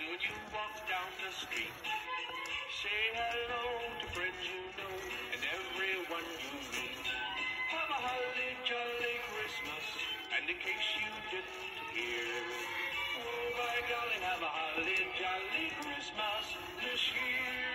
when you walk down the street, say hello to friends you know and everyone you meet. Have a holly jolly Christmas, and in case you didn't hear, oh by golly, have a holly jolly Christmas this year.